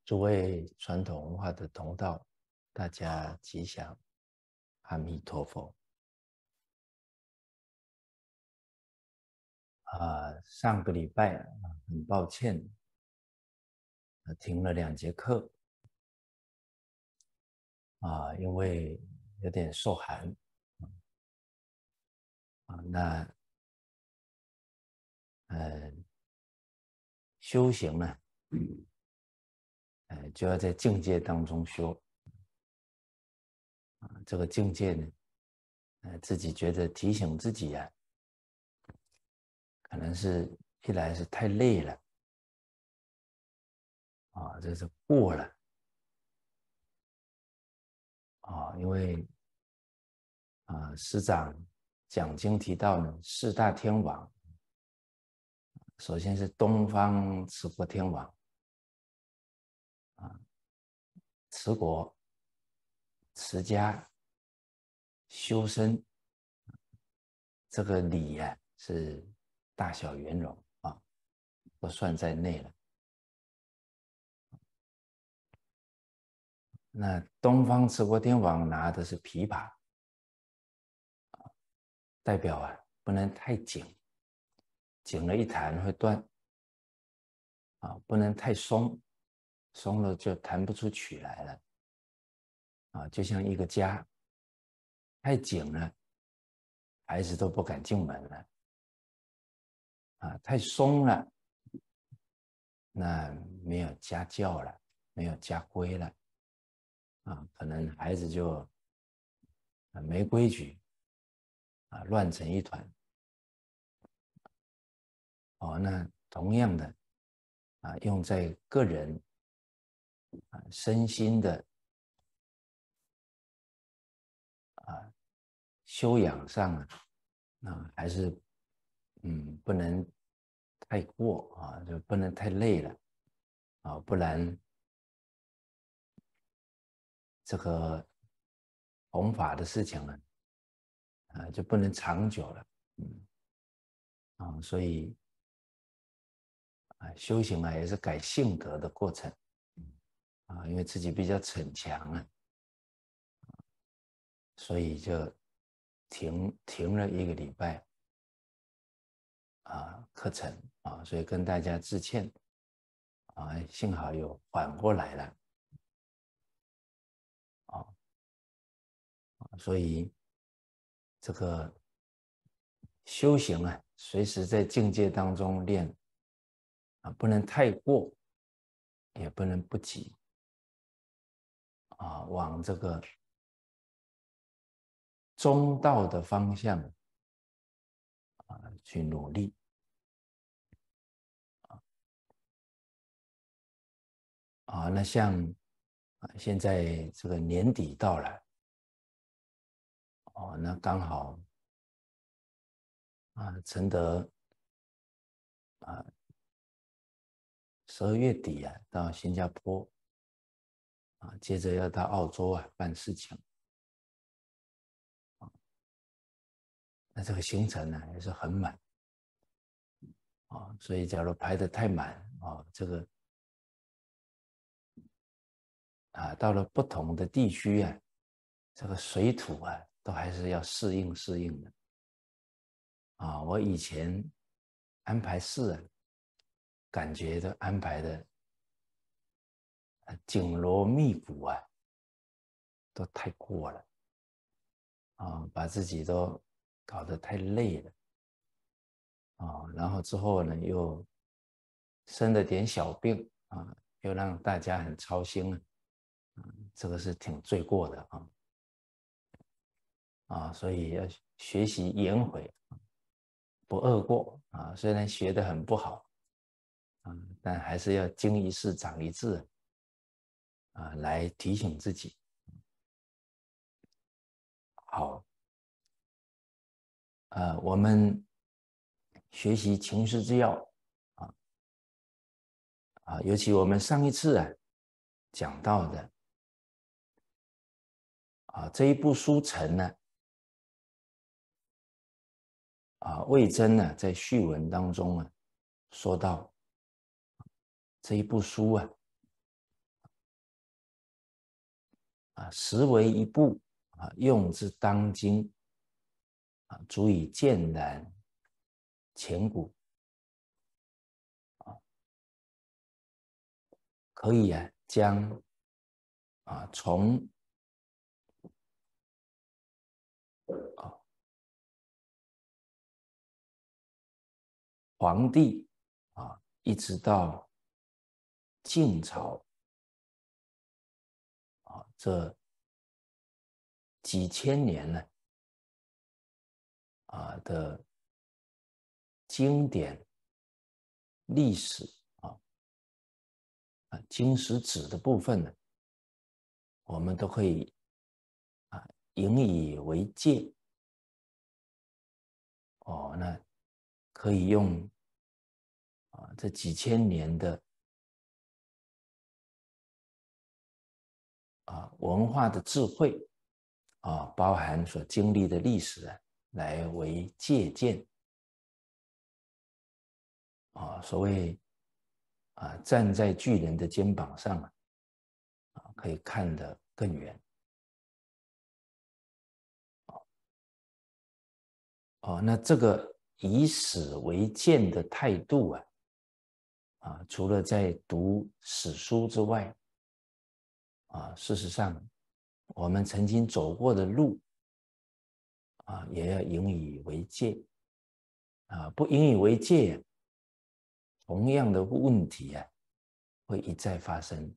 诸位传统文化的同道，大家吉祥，阿弥陀佛。上个礼拜很抱歉，停了2节课因为有点受寒那修行呢，就要在境界当中修这个境界呢，自己觉得提醒自己可能是一来是太累了这是过了因为师长讲经提到呢，4大天王，首先是东方持国天王持国、持家、修身，这个礼是大小圆融都算在内了。那东方持国天王拿的是琵琶代表不能太紧，紧了一弹会断不能太松，松了就弹不出曲来了就像一个家，太紧了，孩子都不敢进门了太松了，那没有家教了，没有家规了可能孩子就没规矩乱成一团那同样的用在个人身心的修养上还是不能太过就不能太累了不然这个弘法的事情呢就不能长久了所以修行也是改性格的过程因为自己比较逞强所以就停了1个礼拜课程所以跟大家致歉幸好有缓过来了所以这个修行随时在境界当中练不能太过，也不能不及往这个中道的方向去努力那像现在这个年底到了那刚好承德12月底到新加坡接着要到澳洲办事情那这个行程也是很满所以假如排得太满这个到了不同的地区这个水土都还是要适应的我以前安排事感觉都安排的紧锣密鼓都太过了把自己都搞得太累了然后之后呢又生了点小病又让大家很操心这个是挺罪过的所以要学习颜回不贰过虽然学得很不好但还是要经一事长一智来提醒自己好我们学习情师之要尤其我们上一次讲到的这一部书成呢魏征呢在序文当中说到这一部书实为一部用之当今足以见然前古可以将从黄帝一直到晋朝这几千年呢的经典历史经史子的部分呢，我们都可以引以为戒那可以用这几千年的文化的智慧包含所经历的历史来为借鉴所谓站在巨人的肩膀上可以看得更远那这个以史为鉴的态度除了在读史书之外事实上我们曾经走过的路也要引以为戒不引以为戒同样的问题会一再发生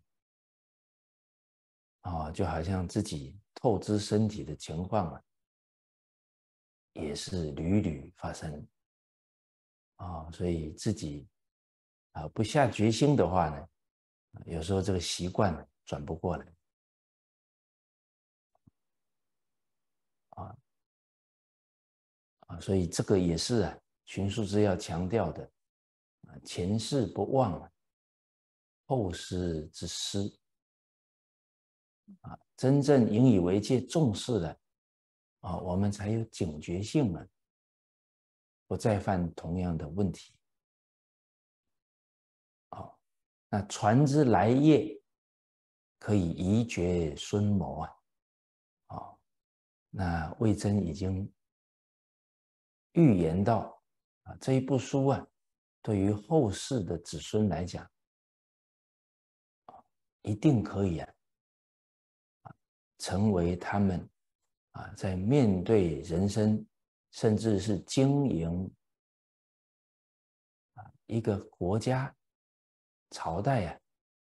就好像自己透支身体的情况也是屡屡发生所以自己不下决心的话呢，有时候这个习惯转不过来所以这个也是群书之要强调的前事不忘后事之师真正引以为戒重视的我们才有警觉性了不再犯同样的问题那传之来业可以宜绝孙谋那魏征已经预言到这一部书对于后世的子孙来讲一定可以成为他们在面对人生甚至是经营一个国家朝代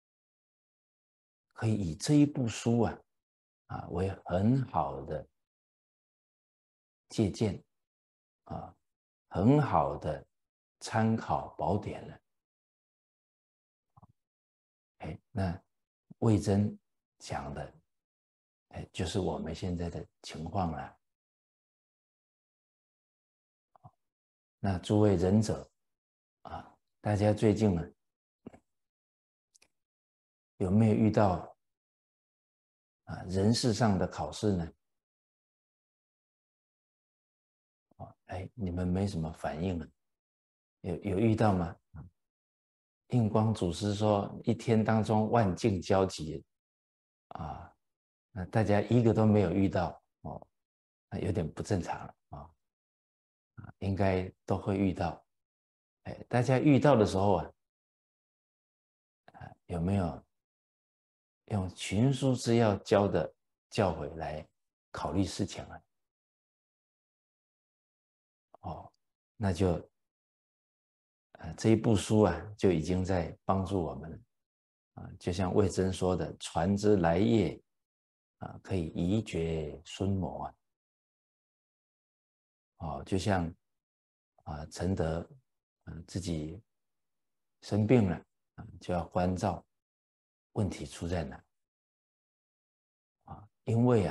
可以以这一部书为很好的借鉴很好的参考宝典了那魏征讲的就是我们现在的情况了那诸位仁者大家最近有没有遇到人事上的考试呢你们没什么反应有遇到吗印光祖师说一天当中万境交集那大家一个都没有遇到那有点不正常了应该都会遇到大家遇到的时候有没有用群书之要教的教诲来考虑事情那就这一部书就已经在帮助我们了就像魏征说的传之来业可以宜绝孙谋就像承德自己生病了就要关照问题出在哪因为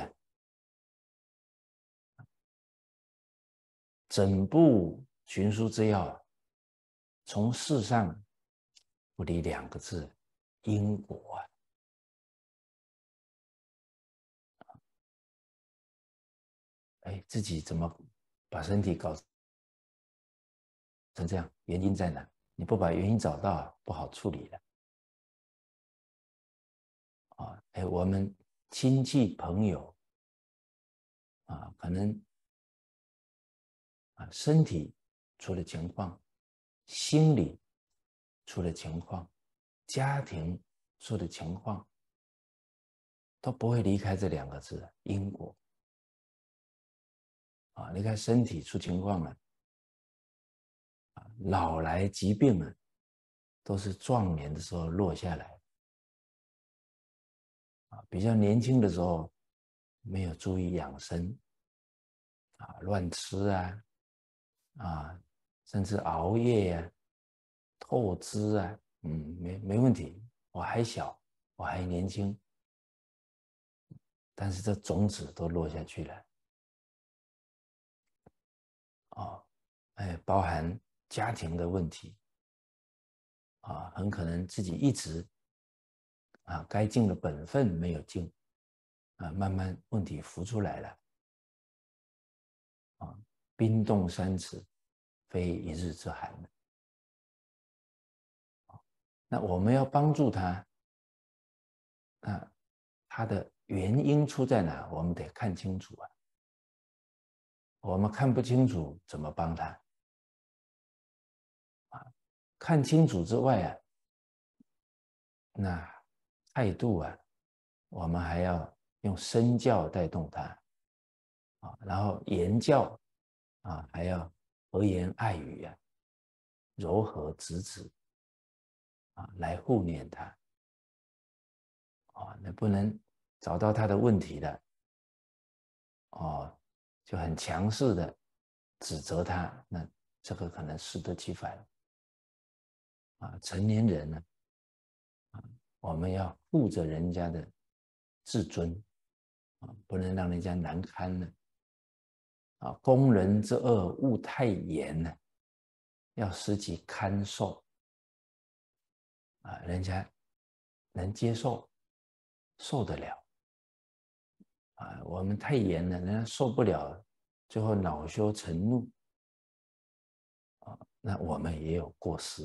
整部群书之要从事上不离两个字因果自己怎么把身体搞成这样原因在哪你不把原因找到不好处理了我们亲戚朋友可能身体出了情况，心理出了情况，家庭出了情况，都不会离开这2个字因果。你看身体出情况了，老来疾病了，都是壮年的时候落下来。比较年轻的时候没有注意养生，乱吃甚至熬夜透支没问题，我还小，我还年轻，但是这种子都落下去了。包含家庭的问题很可能自己一直该尽的本分没有尽慢慢问题浮出来了冰冻三尺，非一日之寒。那我们要帮助他，那他的原因出在哪？我们得看清楚我们看不清楚，怎么帮他？看清楚之外那态度我们还要用身教带动他然后言教还要和颜爱语柔和直指来护念他那不能找到他的问题了就很强势的指责他，那这个可能适得其反成年人呢我们要护着人家的自尊不能让人家难堪了攻人之恶勿太严要使其堪受人家能接受，受得了我们太严了，人家受不了，最后恼羞成怒那我们也有过失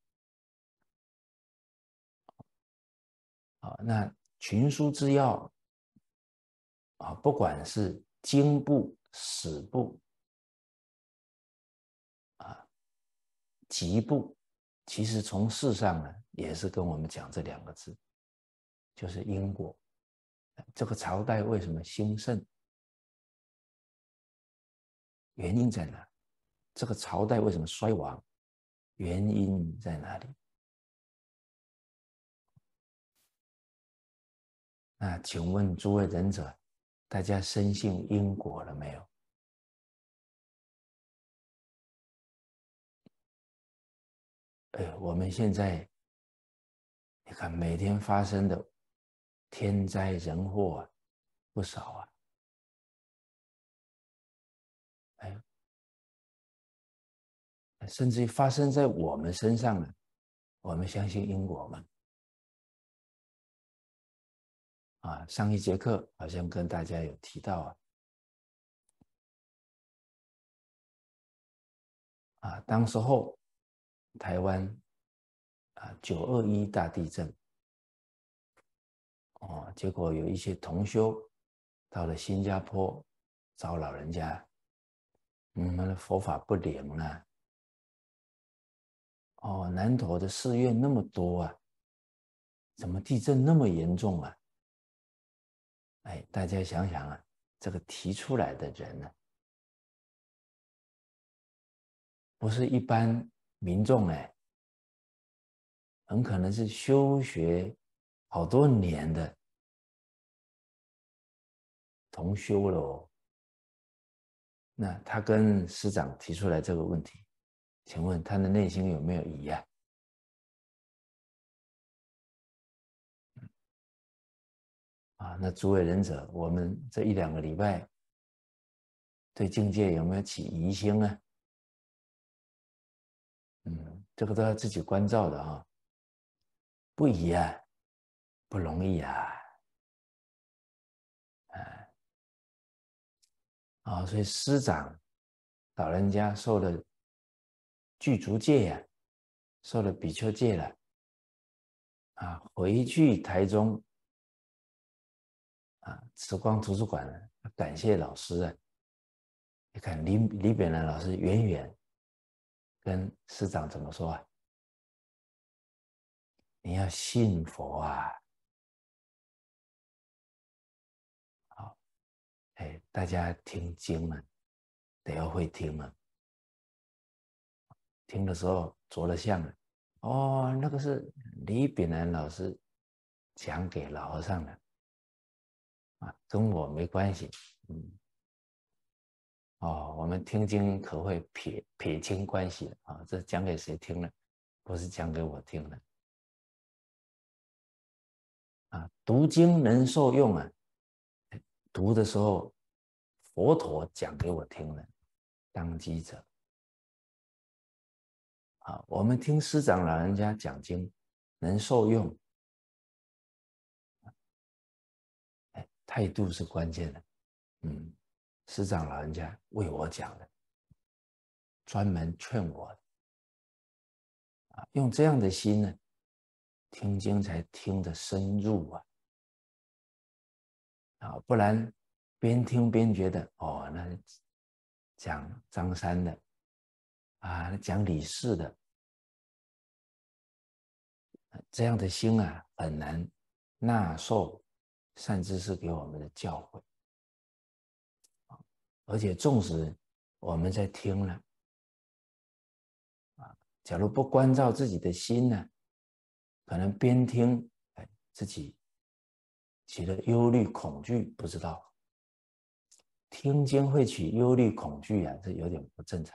那群书之要不管是经部、史部集部，其实从事上呢，也是跟我们讲这2个字，就是因果。这个朝代为什么兴盛？原因在哪？这个朝代为什么衰亡？原因在哪里？那请问诸位仁者，大家深信因果了没有？我们现在你看每天发生的天灾人祸不少甚至于发生在我们身上了，我们相信因果吗？上一节课好像跟大家有提到当时候台湾921大地震结果有一些同修到了新加坡找老人家，佛法不灵南投的寺院那么多怎么地震那么严重大家想想这个提出来的人不是一般民众很可能是修学好多年的同修了那他跟师长提出来这个问题，请问他的内心有没有疑那诸位仁者，我们这1-2个礼拜对境界有没有起疑心这个都要自己关照的不疑不容易所以师长老人家受了具足戒受了比丘戒了回去台中慈光图书馆呢，感谢老师啊。你看李炳南老师远远跟师长怎么说啊？你要信佛啊！好，哎，大家听经啊，得要会听啊。听的时候着了相了，哦，那个是李炳南老师讲给老和尚的跟我没关系。我们听经可会撇清关系这讲给谁听了？不是讲给我听的读经能受用读的时候佛陀讲给我听的，当机者我们听师长老人家讲经能受用，态度是关键的。师长老人家为我讲的，专门劝我的用这样的心呢，听经才听得深入不然边听边觉得那讲张三的那讲李四的，这样的心很难纳受善知识给我们的教诲而且纵使我们在听了假如不关照自己的心呢，可能边听自己起了忧虑恐惧，不知道听经会起忧虑恐惧这有点不正常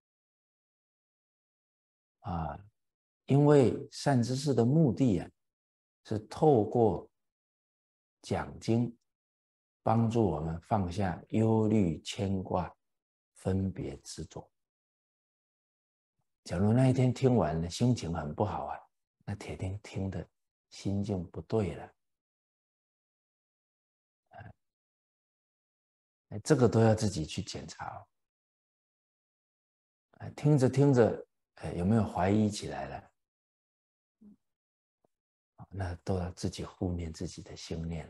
因为善知识的目的是透过讲经帮助我们放下忧虑牵挂分别执着。假如那一天听完了心情很不好那铁定听的心境不对了这个都要自己去检查听着听着有没有怀疑起来了那都要自己护念自己的心念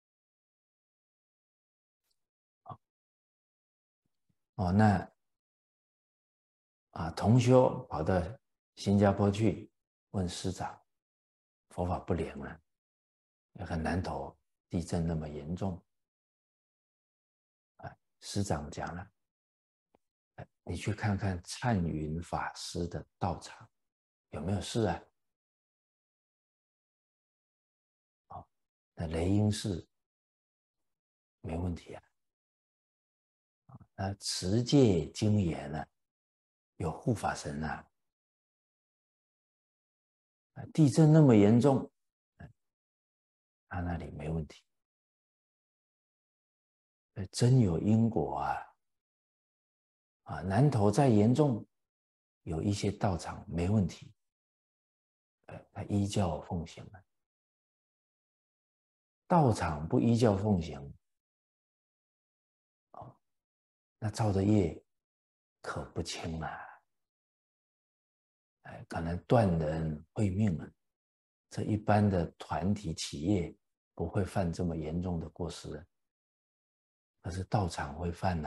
了那同修跑到新加坡去问师长佛法不灵了也很难投地震那么严重师长讲了你去看看灿云法师的道场有没有事那雷音寺没问题持戒精严有护法神地震那么严重他那里没问题真有因果南投再严重有一些道场没问题他依教奉行道场不依教奉行那造的业可不轻可能断人会命这一般的团体企业不会犯这么严重的过失可是道场会犯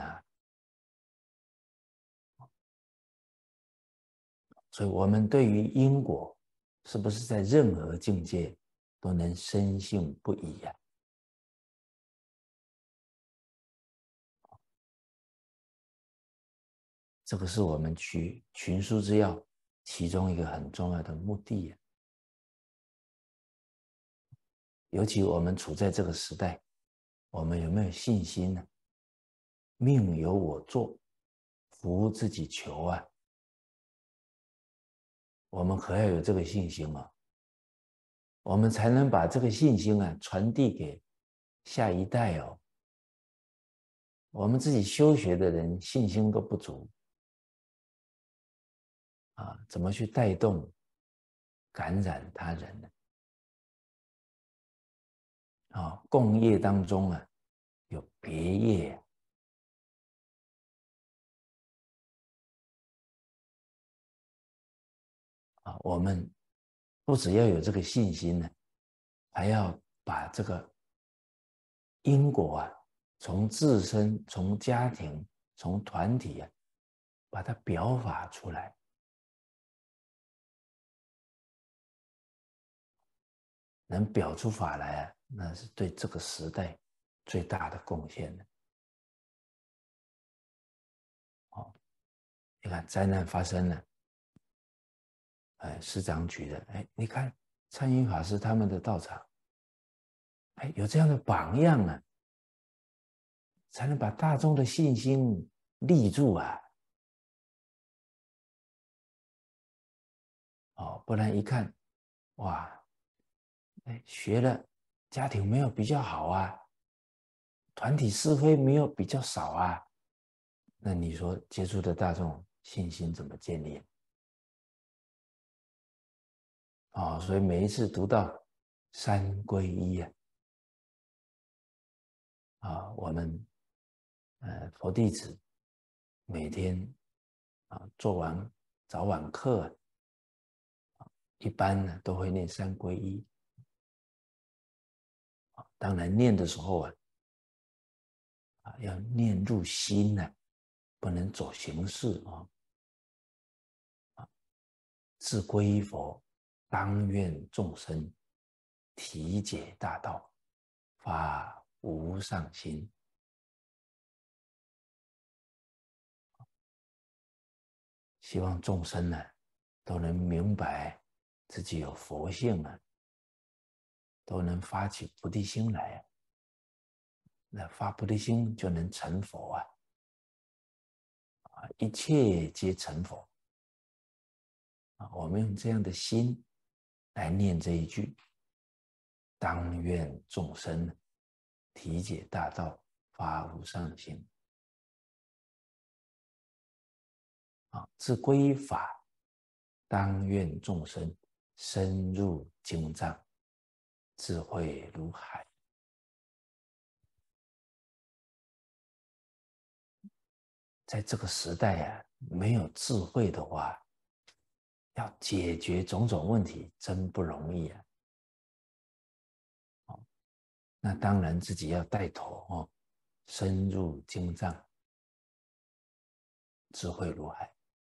所以我们对于因果是不是在任何境界都能深信不疑这个是我们群书之要其中一个很重要的目的尤其我们处在这个时代我们有没有信心呢命由我做福自己求我们可要有这个信心我们才能把这个信心传递给下一代我们自己修学的人信心都不足怎么去带动感染他人呢共业当中有别业我们不只要有这个信心呢还要把这个因果啊，从自身、从家庭、从团体啊，把它表法出来。能表出法来啊，那是对这个时代最大的贡献的。哦，你看灾难发生了，师长举的，你看参云法师他们的道场，有这样的榜样啊，才能把大众的信心立住啊。哦，不然一看，哇，学了家庭没有比较好啊，团体是非没有比较少啊，那你说接触的大众信心怎么建立？所以每一次读到三皈依我们佛弟子每天做完早晚课，一般呢都会念三皈依。当然念的时候要念入心呢，不能走形式自皈依佛，当愿众生体解大道，发无上心。希望众生呢都能明白自己有佛性都能发起菩提心来那发菩提心就能成佛一切皆成佛我们用这样的心来念这一句，当愿众生体解大道，发无上心自皈依法，当愿众生深入经藏，智慧如海。在这个时代没有智慧的话，要解决种种问题真不容易那当然自己要带头深入经藏，智慧如海。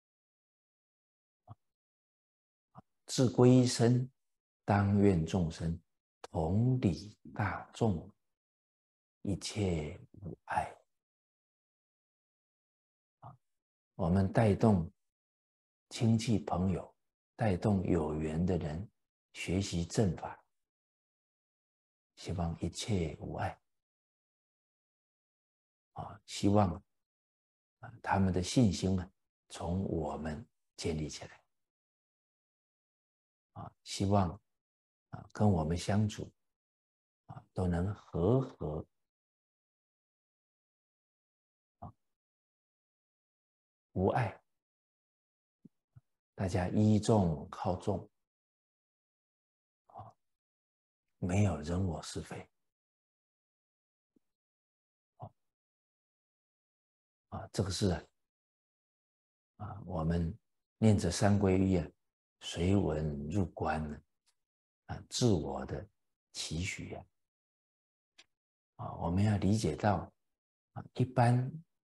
自归一身，当愿众生同理大众，一切无碍。我们带动亲戚朋友，带动有缘的人学习正法，希望一切无碍希望他们的信心从我们建立起来希望跟我们相处都能和和无碍，大家依众靠众没有人我是非这个是我们念着三皈依随文入观自我的期许我们要理解到一般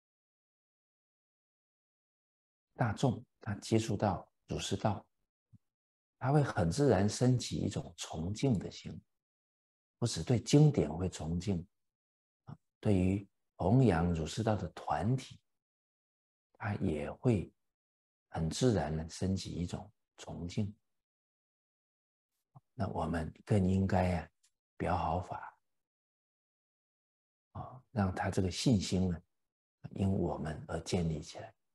大众他接触到儒释道，他会很自然升起一种崇敬的心，不只对经典会崇敬对于弘扬儒释道的团体，他也会很自然的升起一种崇敬。那我们更应该表好法让他这个信心呢，因我们而建立起来。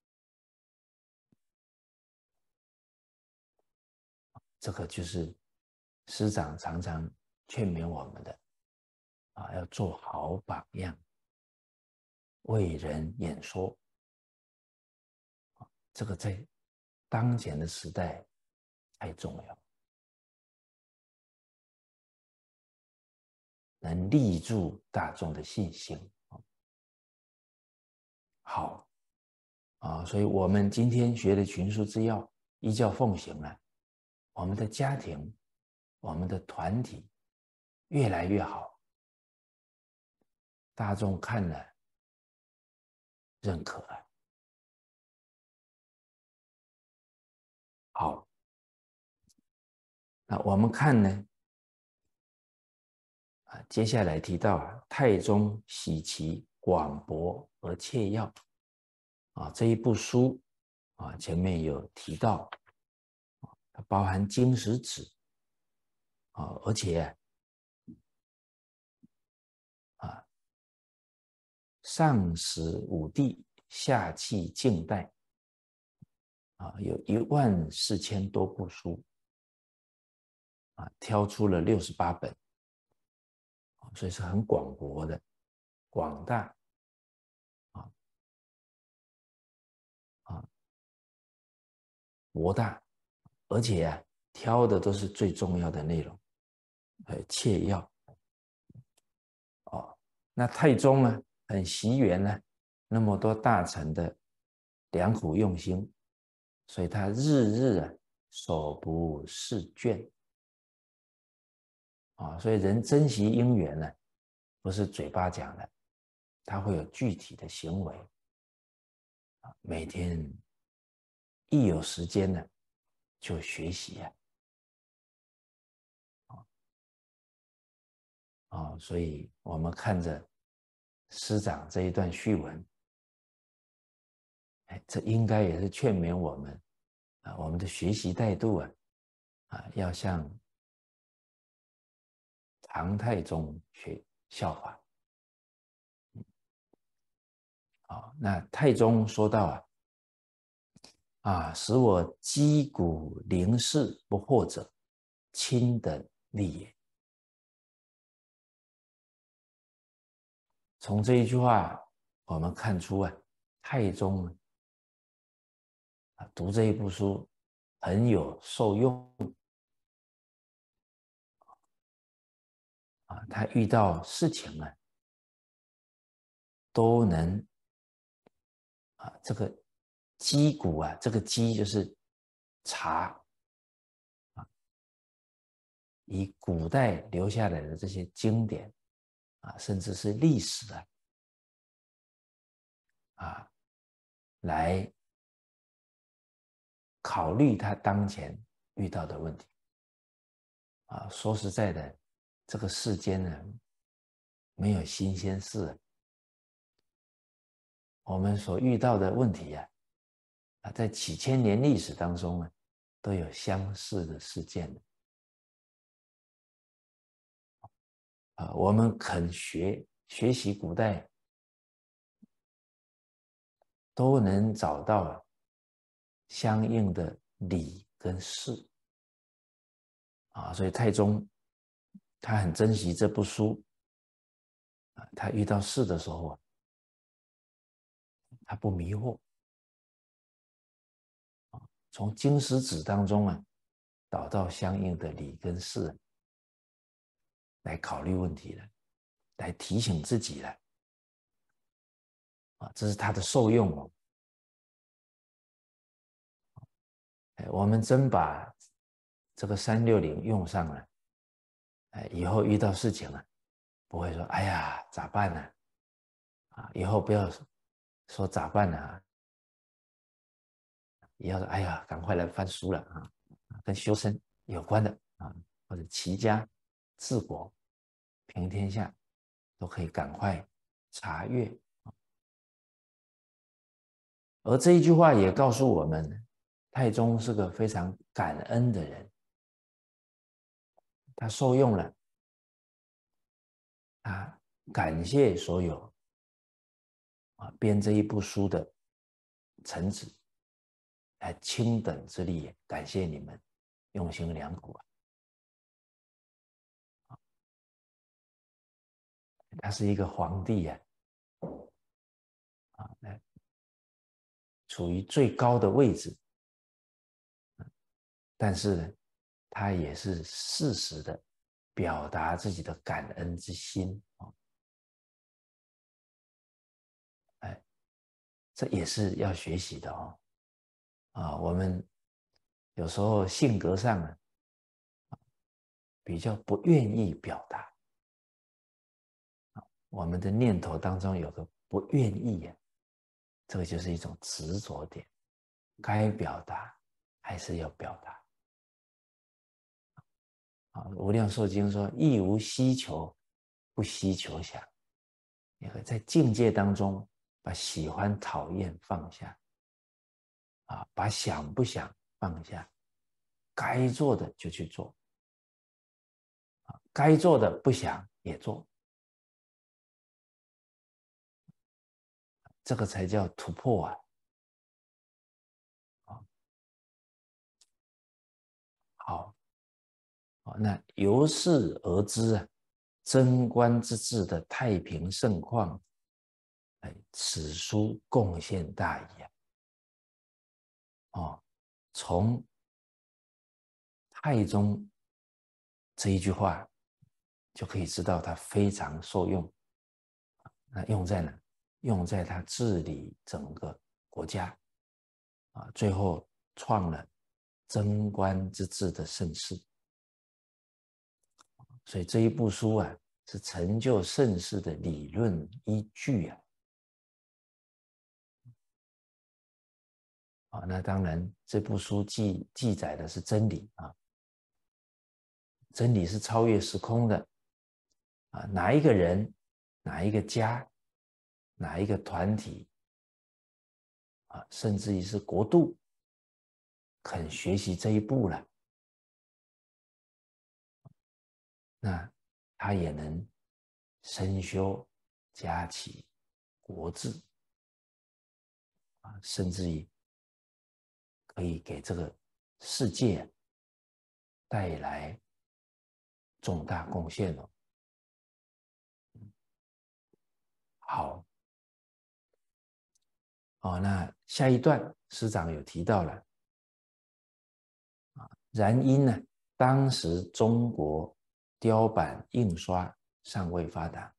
这个就是师长常常劝勉我们的要做好榜样，为人演说这个在当前的时代太重要，能立住大众的信心好所以我们今天学的群书之要，依教奉行我们的家庭，我们的团体越来越好大众看了认可了。好，那我们看呢，接下来提到太宗喜其广博而切要这一部书前面有提到它包含经史子而且上史五帝，下契晋代有14000多部书挑出了68本，所以是很广博的、广大博大，而且挑的都是最重要的内容，切要那太宗呢，很惜缘呢，那么多大臣的良苦用心，所以他日日手不释卷所以人珍惜因缘呢，不是嘴巴讲的，他会有具体的行为每天一有时间呢，就学习所以我们看着师长这一段序文，这应该也是劝勉我们我们的学习态度要向唐太宗效法那太宗说到使我击鼓临事不惑者，亲等利也。从这一句话，我们看出太宗读这一部书很有受用他遇到事情都能这个击鼓这个击就是查以古代留下来的这些经典甚至是历史来考虑他当前遇到的问题说实在的，这个世间呢没有新鲜事我们所遇到的问题在几千年历史当中都有相似的事件我们肯学习古代，都能找到相应的理跟事所以太宗他很珍惜这部书他遇到事的时候他不迷惑从经史子当中找到相应的理跟事来考虑问题了，来提醒自己了这是他的受用我们真把这个360用上了以后遇到事情不会说哎呀咋办呢以后不要说咋办呢也要说哎呀赶快来翻书了跟修身有关的或者齐家治国平天下都可以赶快查阅而这一句话也告诉我们太宗是个非常感恩的人他受用了他感谢所有编这一部书的臣子卿等之力感谢你们用心良苦他是一个皇帝处于最高的位置但是呢他也是适时的表达自己的感恩之心这也是要学习的我们有时候性格上比较不愿意表达我们的念头当中有个不愿意啊，这个就是一种执着点，该表达还是要表达。无量寿经说：亦无希求，不希求想。那个在境界当中，把喜欢、讨厌放下，把想不想放下，该做的就去做，该做的不想也做，这个才叫突破啊！好，那由是而知啊，贞观之治的太平盛况，此书贡献大矣啊！从太宗这一句话就可以知道他非常受用。那用在哪？用在他治理整个国家最后创了贞观之治的盛世。所以这一部书啊，是成就盛世的理论依据啊。那当然，这部书记载的是真理啊，真理是超越时空的哪一个人、哪一个家、哪一个团体甚至于是国度，肯学习这一步了，那他也能深修家齐国治甚至于可以给这个世界带来重大贡献哦。好，那下一段师长有提到了然因呢，当时中国雕版印刷尚未发达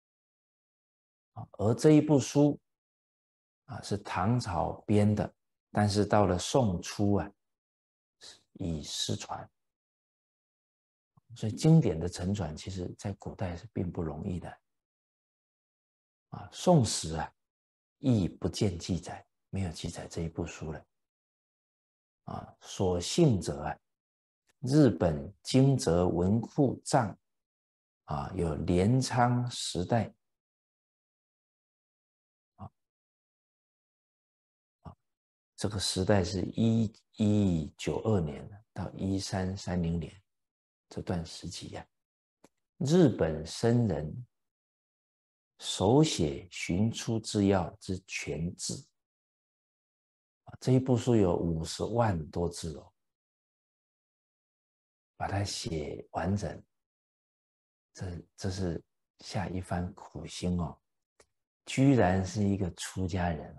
而这一部书是唐朝编的，但是到了宋初已失传，所以经典的承传，其实在古代是并不容易的宋史亦不见记载，没有记载这一部书了所幸者日本金泽文库藏有镰仓时代这个时代是1192年到1330年这段时期日本僧人手写寻出之要之全字这一部书有50万多字把它写完整，这是下一番苦心居然是一个出家人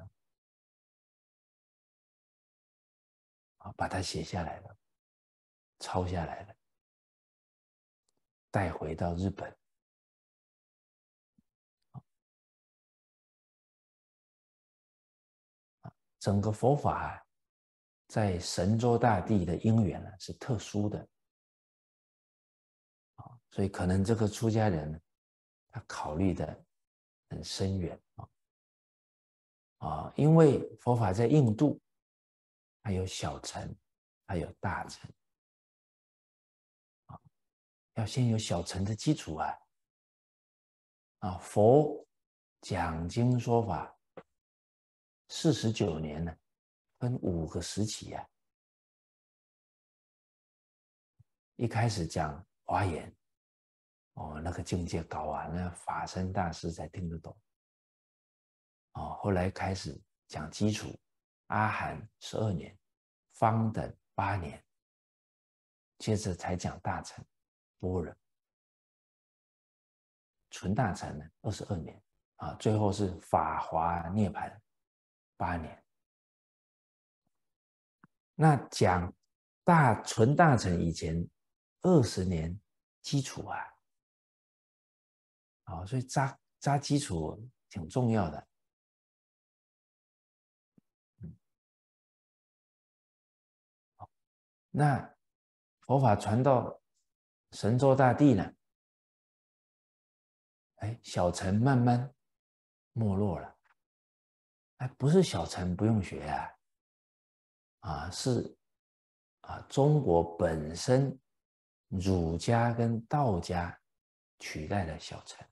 把它写下来了，抄下来了，带回到日本。整个佛法在神州大地的因缘是特殊的所以可能这个出家人他考虑的很深远因为佛法在印度，它有小乘，它有大乘要先有小乘的基础佛讲经说法49年呢，分5个时期一开始讲华严那个境界高那法身大师才听得懂后来开始讲基础，阿含12年，方等8年，接着才讲大乘般若，纯大乘呢22年最后是法华涅槃8年。那讲纯大乘以前20年基础所以扎基础挺重要的。那佛法传到神州大地呢， 哎，小乘慢慢没落了。哎，不是小乘不用学是中国本身儒家跟道家取代了小乘，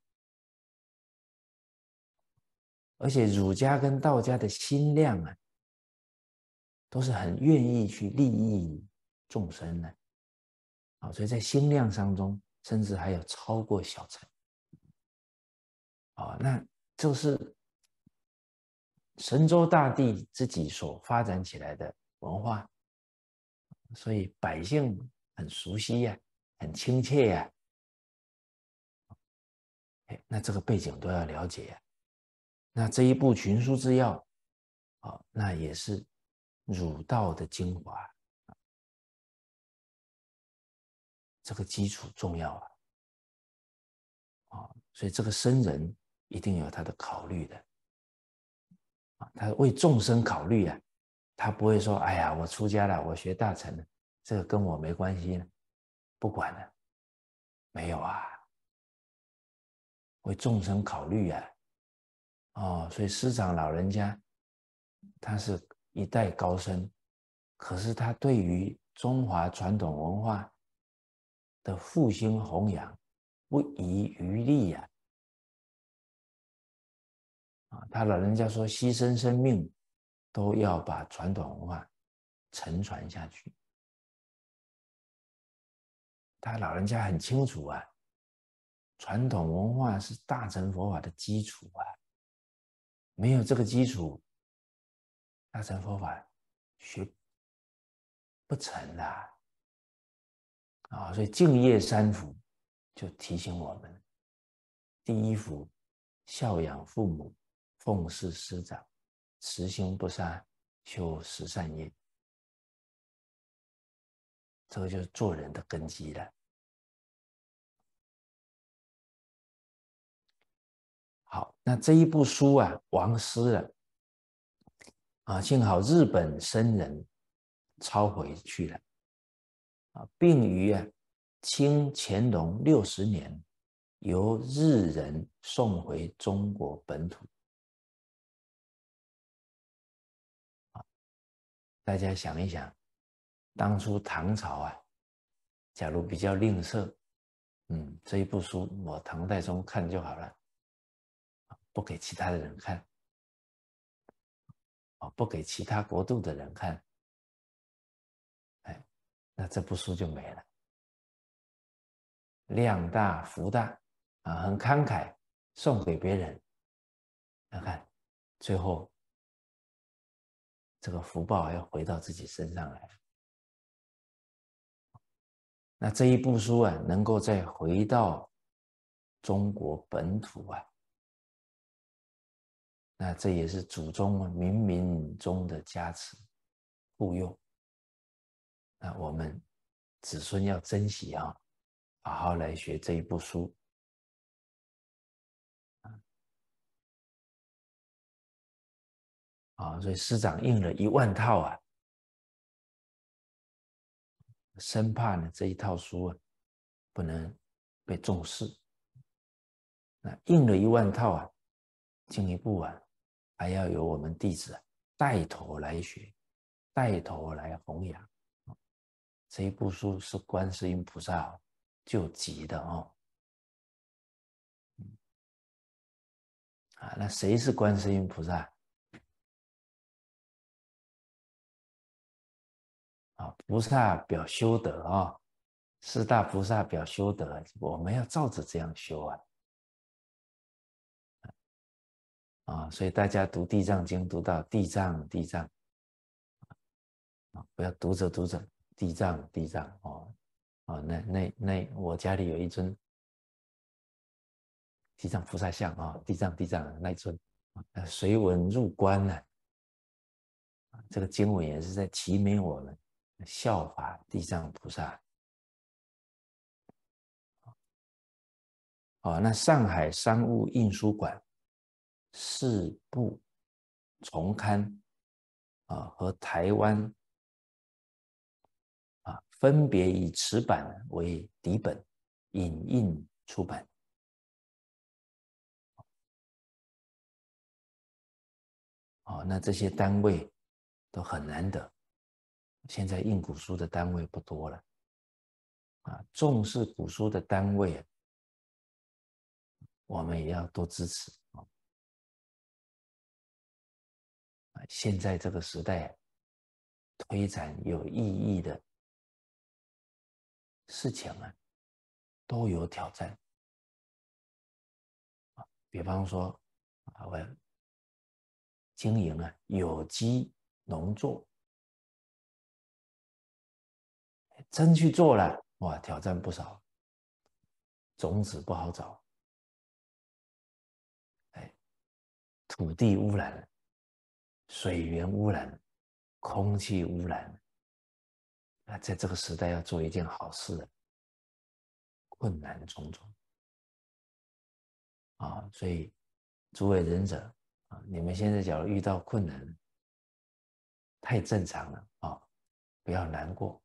而且儒家跟道家的心量都是很愿意去利益众生的所以在心量当中，甚至还有超过小乘那就是神州大地自己所发展起来的文化，所以百姓很熟悉很亲切那这个背景都要了解那这一部群书之要那也是儒道的精华这个基础重要所以这个僧人一定有他的考虑的他为众生考虑他不会说哎呀我出家了，我学大乘了，这个跟我没关系不管了，没有为众生考虑所以师长老人家他是一代高僧，可是他对于中华传统文化的复兴弘扬不遗余力他老人家说牺牲生命都要把传统文化承传下去。他老人家很清楚传统文化是大乘佛法的基础没有这个基础，大乘佛法学不成的所以敬业三福就提醒我们：第一福，孝养父母，奉事师长，慈心不杀，修十善业。这个就是做人的根基了。好，那这一部书亡失了幸好日本僧人抄回去了并于清乾隆60年由日人送回中国本土大家想一想，当初唐朝假如比较吝啬，这一部书我唐太宗看就好了，不给其他的人看，不给其他国度的人看，那这部书就没了。量大福大很慷慨，送给别人，看最后这个福报要回到自己身上来。那这一部书能够再回到中国本土那这也是祖宗冥冥中的加持护佑。那我们子孙要珍惜好好来学这一部书。所以师长印了10000套生怕呢这一套书不能被重视。那印了10000套进一步还要由我们弟子带头来学，带头来弘扬。这一部书是观世音菩萨救急的那谁是观世音菩萨？菩萨表修德四大菩萨表修德，我们要照着这样修所以大家读地藏经读到地藏地藏不要读着读着地藏地藏那我家里有一尊地藏菩萨像地藏地藏那一尊随文入观这个经文也是在祈勉我们效法地藏菩萨那上海商务印书馆4部重刊和台湾分别以此版为底本引印出版那这些单位都很难得，现在印古书的单位不多了，重视古书的单位，我们也要多支持。现在这个时代，推展有意义的事情都有挑战。比方说，我经营有机农作，真去做了，哇，挑战不少，种子不好找，土地污染，水源污染，空气污染，在这个时代要做一件好事，困难重重所以诸位仁者你们现在假如遇到困难，太正常了不要难过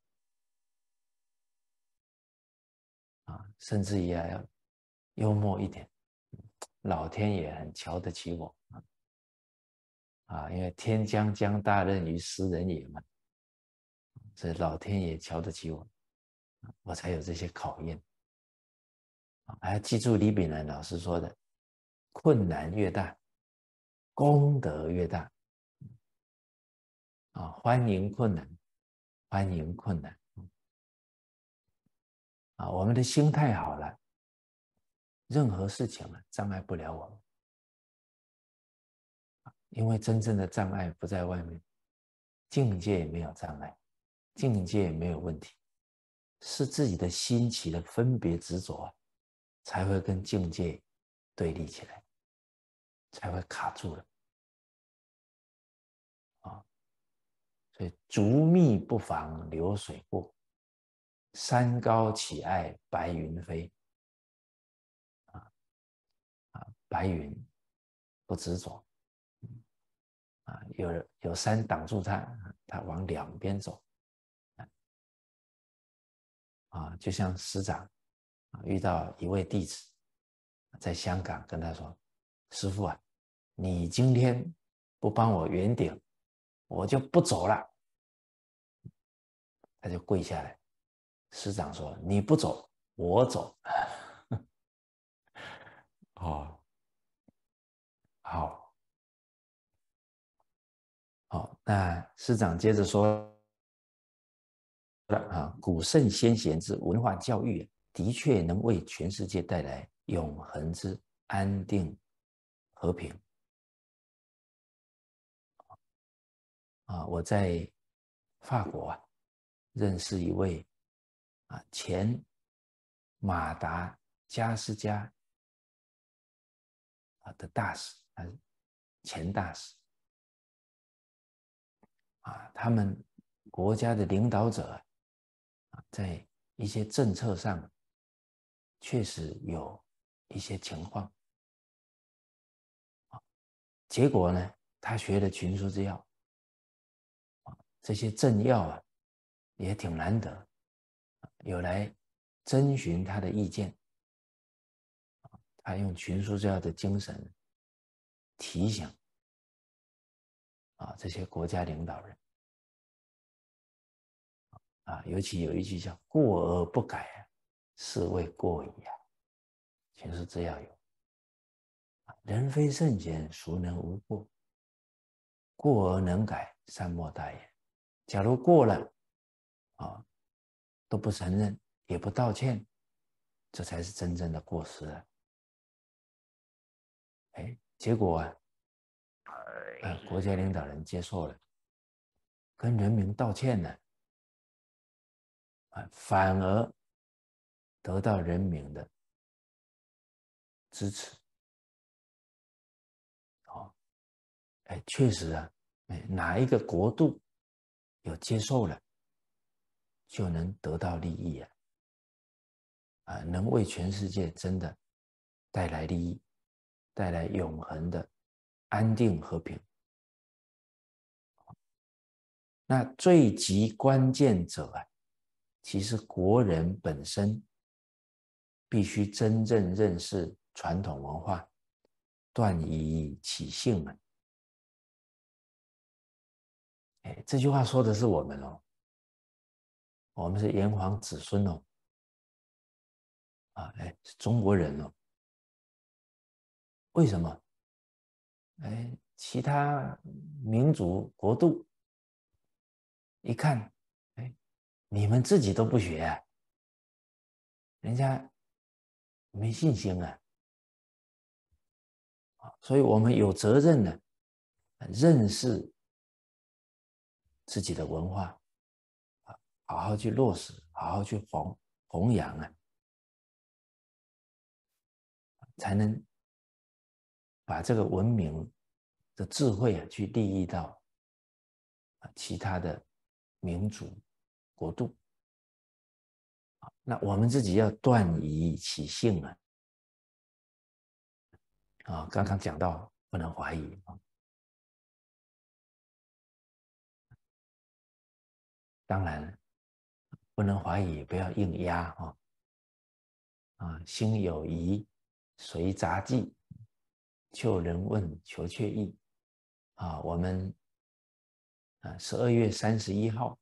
甚至也要幽默一点，老天也很瞧得起我因为天将降大任于斯人也嘛，所以老天爷瞧得起我，我才有这些考验还要记住李炳南老师说的，困难越大，功德越大欢迎困难，欢迎困难我们的心态好了，任何事情障碍不了我们，因为真正的障碍不在外面，境界也没有障碍，境界也没有问题，是自己的心起的分别执着才会跟境界对立起来，才会卡住了所以竹密不妨流水过，山高起爱白云飞白云不执着有山挡住他往两边走就像师长遇到一位弟子在香港跟他说，师父你今天不帮我圆顶，我就不走了。他就跪下来，师长说，你不走我走好那师长接着说古圣先贤之文化教育的确能为全世界带来永恒之安定和平我在法国认识一位前马达加斯加的大使前大使他们国家的领导者在一些政策上确实有一些情况结果呢，他学了群书之要这些政要也挺难得有来征询他的意见他用群书之要的精神提醒这些国家领导人尤其有一句叫过而不改是谓过矣群书之要有人非圣贤孰能无过，过而能改善莫大焉。假如过了都不承认也不道歉，这才是真正的过失结果国家领导人接受了，跟人民道歉了反而得到人民的支持确实哪一个国度有接受了，就能得到利益能为全世界真的带来利益，带来永恒的安定和平。那最极关键者其实国人本身必须真正认识传统文化，断以起性哎，这句话说的是我们哦，我们是炎黄子孙哦，哎，是中国人哦。为什么？哎，其他民族国度一看，哎，你们自己都不学啊，人家没信心啊，所以我们有责任呢，认识自己的文化，好好去落实，好好去弘扬啊，才能把这个文明的智慧啊，去利益到其他的民族国度。那我们自己要断疑起信啊，刚刚讲到不能怀疑啊，当然不能怀疑，不要硬压心有疑，随杂记，求人问，求确意我们12月31号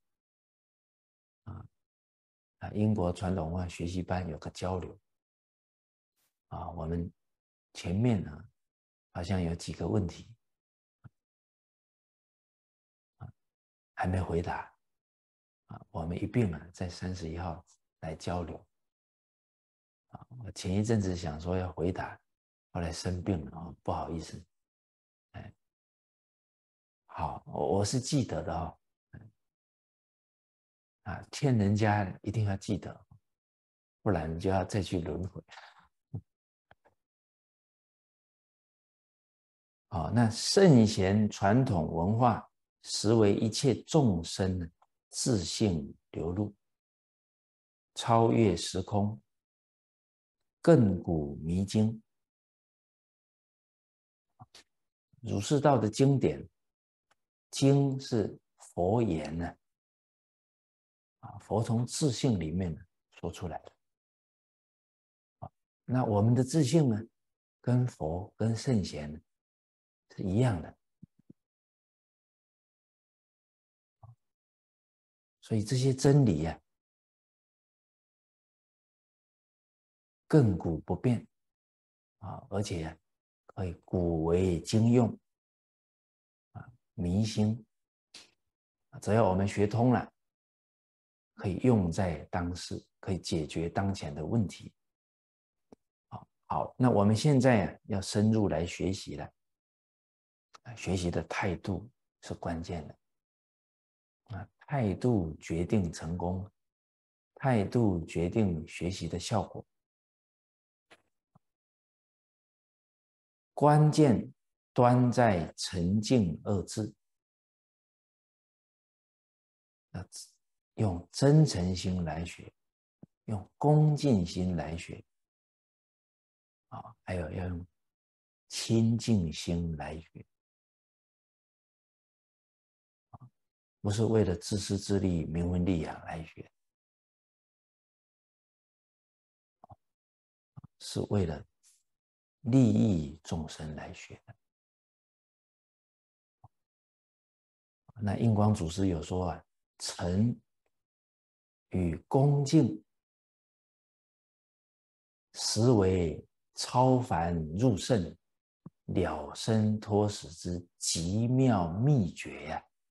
英国传统文化学习班有个交流我们前面呢好像有几个问题还没回答我们一并在31号来交流我前一阵子想说要回答，后来生病了不好意思。哎，好，我是记得的欠人家一定要记得，不然就要再去轮回。那圣贤传统文化，实为一切众生自性流露，超越时空，亘古弥经。儒释道的经典，经是佛言呢，佛从自性里面说出来的。那我们的自性呢，跟佛跟圣贤是一样的，所以这些真理亘古不变而且可以古为今用弥新只要我们学通了，可以用在当世，可以解决当前的问题。好，那我们现在要深入来学习了，学习的态度是关键的态度决定成功，态度决定学习的效果。关键端在沉静二字，要用真诚心来学，用恭敬心来学还有要用清净心来学不是为了自私自利、名闻利养来学，是为了利益众生来学的。那印光祖师有说诚与恭敬实为超凡入圣、了生脱死之极妙秘诀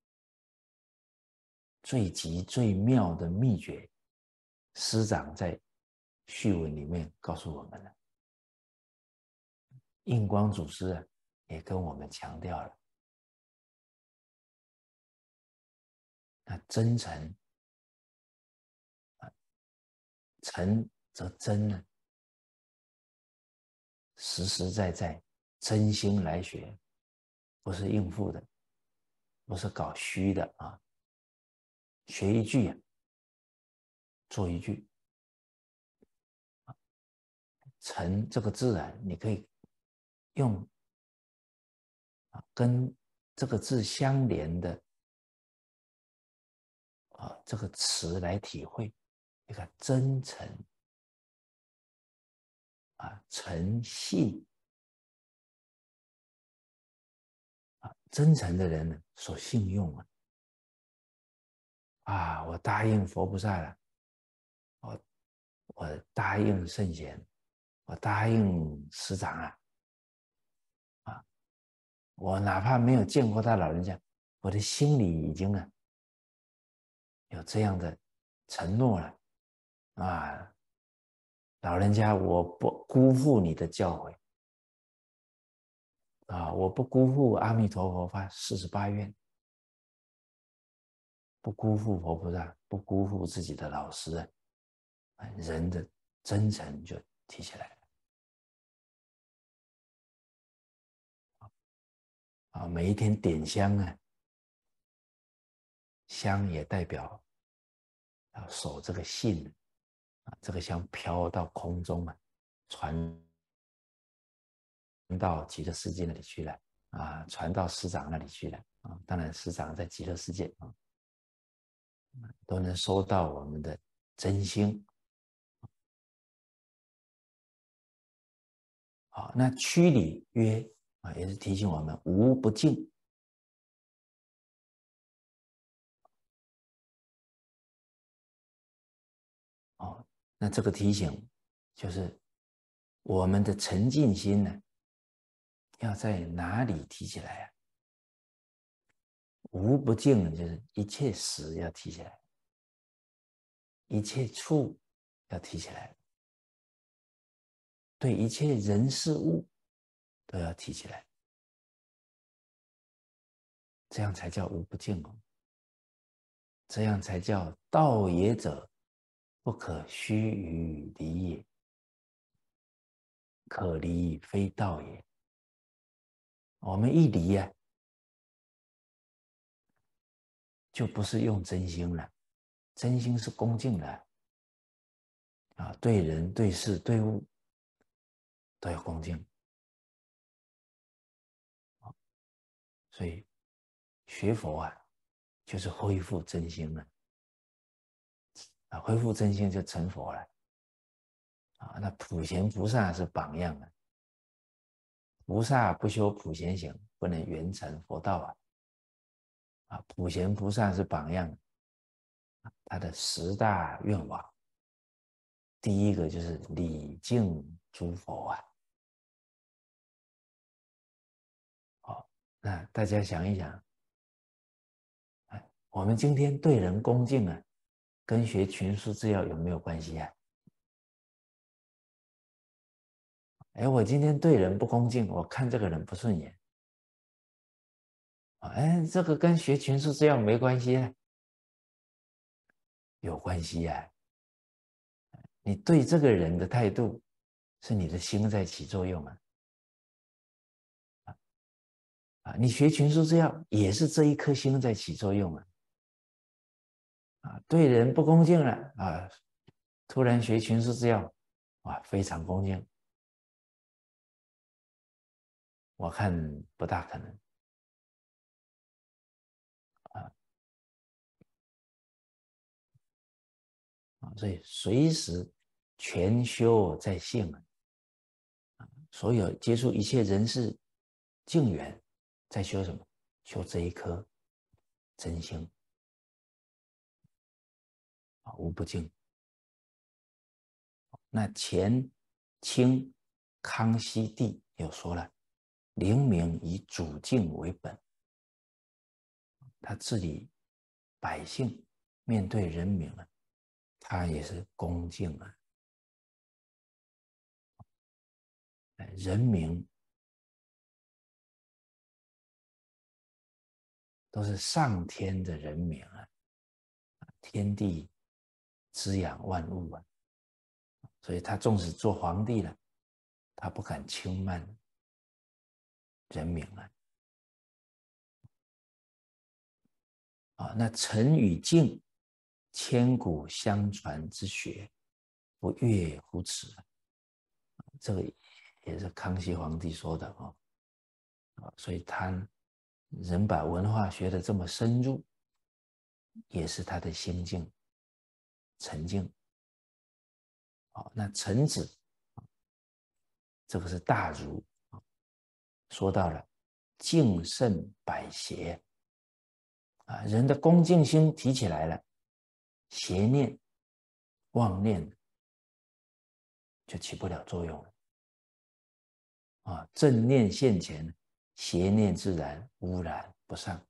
最极最妙的秘诀，师长在序文里面告诉我们了。印光祖师也跟我们强调了，那真诚诚则真呢，实实在在真心来学，不是应付的，不是搞虚的学一句做一句诚这个字你可以用跟这个字相连的这个词来体会。你看真诚诚信真诚的人所信用啊，我答应佛菩萨了，我答应圣贤，我答应师长啊，啊，我哪怕没有见过他老人家，我的心里已经有这样的承诺了啊，老人家，我不辜负你的教诲啊，我不辜负阿弥陀佛发48愿，不辜负佛菩萨，不辜负自己的老师啊，人的真诚就提起来了啊，每一天点香啊，香也代表要守这个信啊，这个香飘到空中啊，传到极乐世界那里去了啊，传到师长那里去了啊。当然，师长在极乐世界啊，都能收到我们的真心。好，那曲礼曰啊，也是提醒我们无不敬。哦，那这个提醒就是我们的沉静心呢，要在哪里提起来啊？无不敬就是一切时要提起来，一切处要提起来，对一切人事物都要提起来，这样才叫无不敬哦。这样才叫道也者，不可须臾离也，可离非道也。我们一离啊，就不是用真心了，真心是恭敬的啊，对人、对事、对物都要恭敬。所以学佛啊，就是恢复真心了啊，恢复真心就成佛了啊。那普贤菩萨是榜样啊，菩萨不修普贤行，不能圆成佛道啊。啊，普贤菩萨是榜样，他的10大愿望，第一个就是礼敬诸佛啊。好，那大家想一想，我们今天对人恭敬啊，跟学群书治要有没有关系啊？哎，我今天对人不恭敬，我看这个人不顺眼，哎，这个跟学群书治要没关系啊？有关系啊！你对这个人的态度，是你的心在起作用啊！啊，你学群书治要也是这一颗心在起作用啊！啊，对人不恭敬了啊，突然学群书治要，哇，非常恭敬，我看不大可能啊。所以随时全修在性啊，所有接触一切人事境缘，在修什么？修这一颗真心啊，无不净。那前清康熙帝有说了，灵明以主敬为本，他治理百姓，面对人民啊，他也是恭敬啊。人民都是上天的人民啊，天地滋养万物啊，所以他纵使做皇帝了，他不敢轻慢人民啊。啊，那诚与敬，千古相传之学，不越乎此。这个也是康熙皇帝说的啊。所以他人把文化学得这么深入，也是他的心境沉静。那臣子，这个是大儒，说到了敬胜百邪啊，人的恭敬心提起来了， 邪念、妄念就起不了作用了。正念现前，邪念自然污染不上。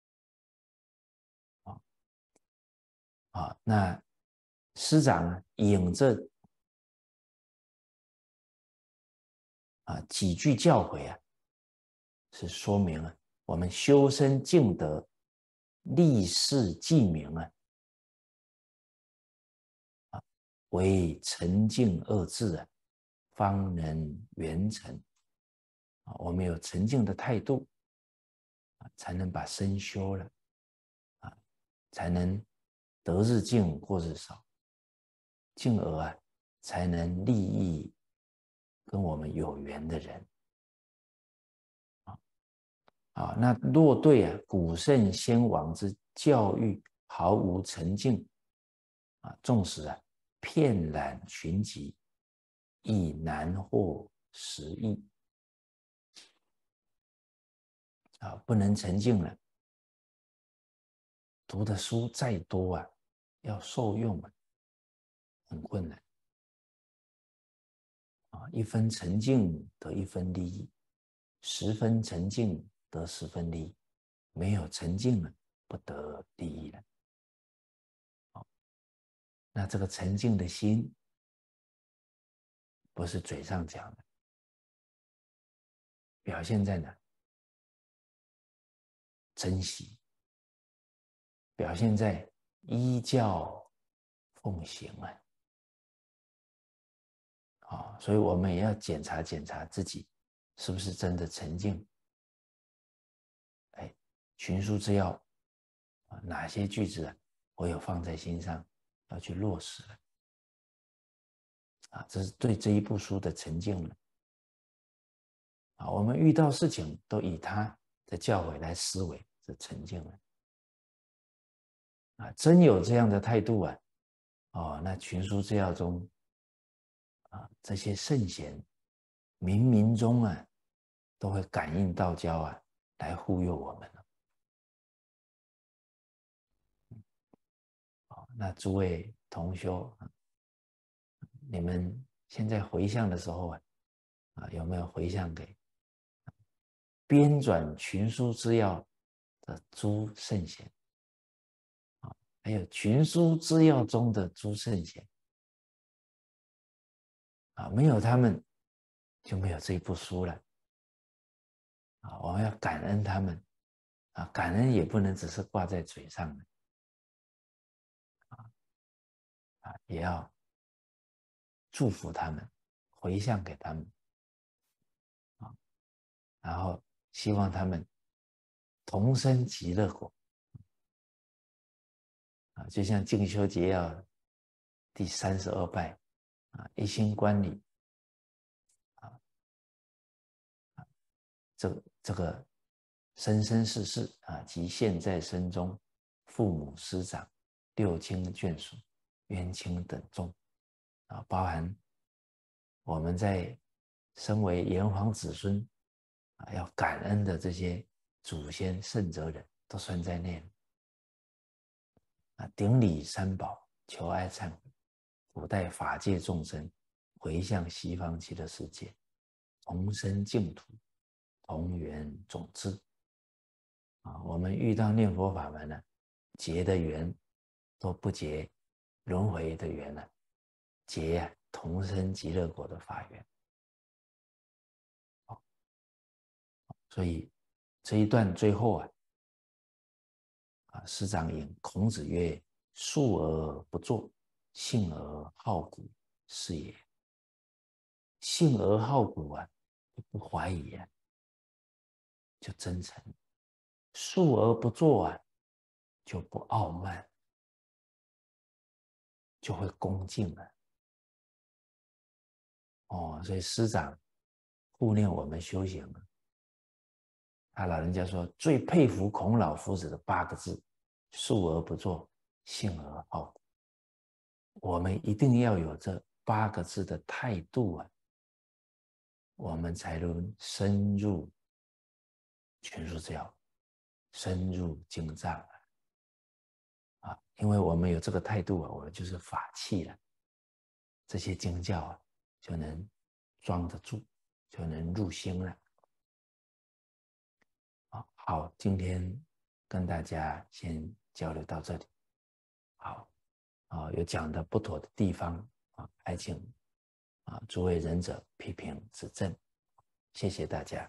那师长引这几句教诲是说明了我们修身净德、立世济民为沉静二字方能圆成。我们有沉静的态度才能把身修了才能得日进过日少，进而才能利益跟我们有缘的人。那若对古圣先王之教育毫无沉静纵使遍览群集，亦难获实益不能沉静了，读的书再多要受用很困难一分沉静得一分利益，10分沉静得10分利益，没有沉静了不得利益了。那这个沉静的心不是嘴上讲的，表现在哪？珍惜，表现在依教奉行所以我们也要检查检查自己是不是真的沉静。群书之要哪些句子我有放在心上，要去落实了这是对这一部书的沉静了我们遇到事情都以他的教诲来思维，这沉静了真有这样的态度那群书之要中这些圣贤冥冥中都会感应道交来护佑我们那诸位同修你们现在回向的时候有没有回向给编纂群书之要的诸圣贤还有群书之要中的诸圣贤没有他们就没有这部书了我们要感恩他们感恩也不能只是挂在嘴上的也要祝福他们，回向给他们然后希望他们同生极乐国就像静修节要第32拜一心观礼这个生生世世及现在生中父母师长六亲眷属冤亲等众包含我们在身为炎黄子孙要感恩的这些祖先圣哲人都算在内顶礼三宝，求哀忏悔，古代法界众生回向西方极乐世界，同生净土，同源种子我们遇到念佛法门结的缘都不结轮回的缘结同生极乐国的法缘所以这一段最后师长引孔子曰：“述而不作，信而好古，是也。”信而好古不怀疑就真诚；述而不作就不傲慢，就会恭敬了。所以师长护念我们修行他老人家说最佩服孔老夫子的8个字：述而不作，信而好古。我们一定要有这8个字的态度我们才能深入群书之要，深入经藏因为我们有这个态度啊，我们就是法器了，这些经教啊就能装得住，就能入心了。好，今天跟大家先交流到这里。好，有讲的不妥的地方啊，还请诸位仁者批评指正，谢谢大家。